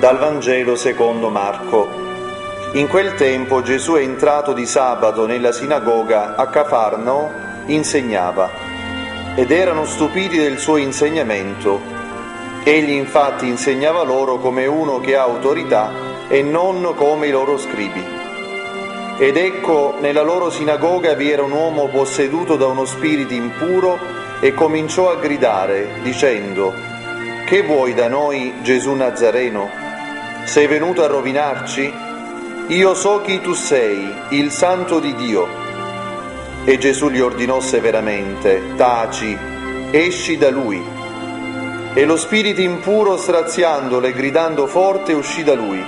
Dal Vangelo secondo Marco. In quel tempo Gesù è entrato di sabato nella sinagoga a Cafarnao, insegnava, ed erano stupiti del suo insegnamento. Egli infatti insegnava loro come uno che ha autorità e non come i loro scribi. Ed ecco, nella loro sinagoga vi era un uomo posseduto da uno spirito impuro e cominciò a gridare, dicendo: «Che vuoi da noi, Gesù Nazareno? Sei venuto a rovinarci? Io so chi tu sei, il Santo di Dio». E Gesù gli ordinò severamente: «Taci, esci da lui». E lo spirito impuro, straziandolo e gridando forte, uscì da lui.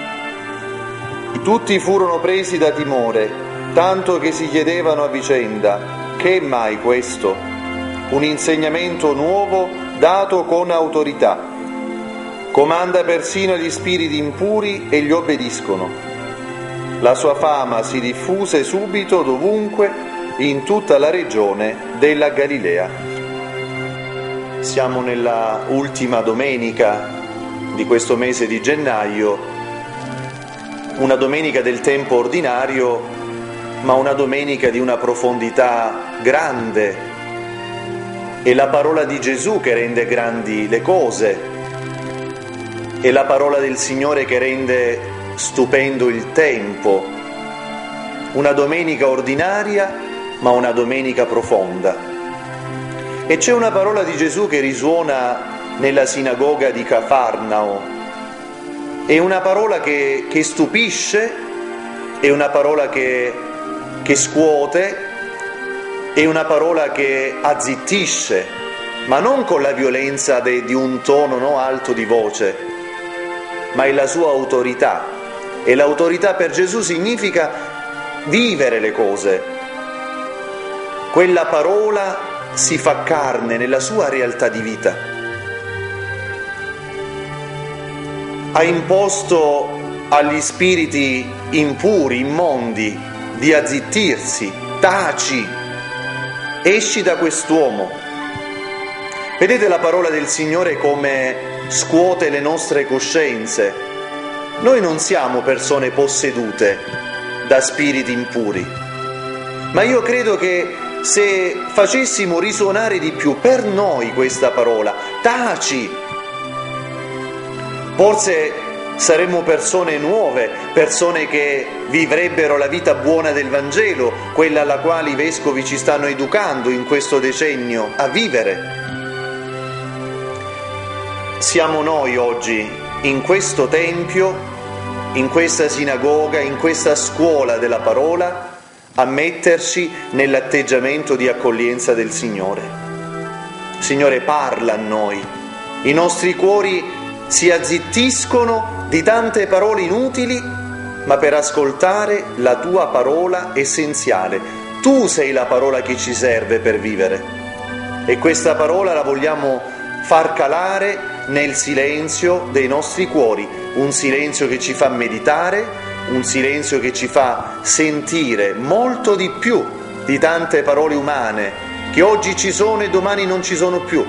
Tutti furono presi da timore, tanto che si chiedevano a vicenda: «Che è mai questo? Un insegnamento nuovo dato con autorità. Comanda persino gli spiriti impuri e gli obbediscono». La sua fama si diffuse subito dovunque, in tutta la regione della Galilea. Siamo nella ultima domenica di questo mese di gennaio, una domenica del tempo ordinario, ma una domenica di una profondità grande. È la parola di Gesù che rende grandi le cose. È la parola del Signore che rende stupendo il tempo. Una domenica ordinaria, ma una domenica profonda. E c'è una parola di Gesù che risuona nella sinagoga di Cafarnao. È una parola che stupisce, è una parola che scuote, è una parola che azzittisce, ma non con la violenza di un tono alto di voce, ma è la sua autorità. E l'autorità per Gesù significa vivere le cose. Quella parola si fa carne nella sua realtà di vita. Ha imposto agli spiriti impuri, immondi, di azzittirsi. Taci, esci da quest'uomo. Vedete la parola del Signore come scuote le nostre coscienze. Noi non siamo persone possedute da spiriti impuri, ma io credo che se facessimo risuonare di più per noi questa parola, taci, forse saremmo persone nuove, persone che vivrebbero la vita buona del Vangelo, quella alla quale i vescovi ci stanno educando in questo decennio a vivere. Siamo noi oggi, in questo tempio, in questa sinagoga, in questa scuola della parola, a metterci nell'atteggiamento di accoglienza del Signore. Signore, parla a noi. I nostri cuori si azzittiscono di tante parole inutili, ma per ascoltare la tua parola essenziale. Tu sei la parola che ci serve per vivere. E questa parola la vogliamo far calare nel silenzio dei nostri cuori, un silenzio che ci fa meditare, un silenzio che ci fa sentire molto di più di tante parole umane che oggi ci sono e domani non ci sono più.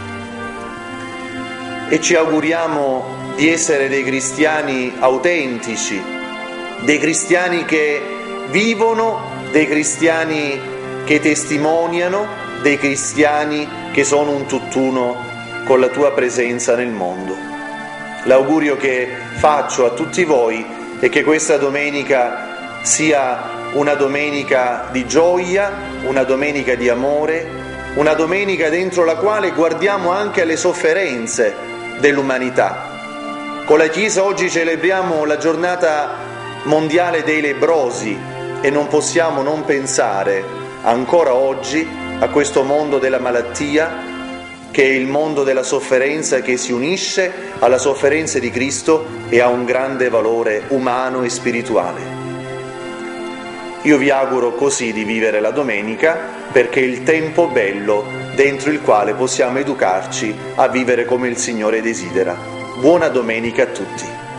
E ci auguriamo di essere dei cristiani autentici, dei cristiani che vivono, dei cristiani che testimoniano, dei cristiani che sono un tutt'uno con la tua presenza nel mondo. L'augurio che faccio a tutti voi è che questa domenica sia una domenica di gioia, una domenica di amore, una domenica dentro la quale guardiamo anche alle sofferenze dell'umanità. Con la Chiesa oggi celebriamo la giornata mondiale dei lebbrosi e non possiamo non pensare ancora oggi a questo mondo della malattia, che è il mondo della sofferenza che si unisce alla sofferenza di Cristo e ha un grande valore umano e spirituale. Io vi auguro così di vivere la domenica, perché è il tempo bello dentro il quale possiamo educarci a vivere come il Signore desidera. Buona domenica a tutti.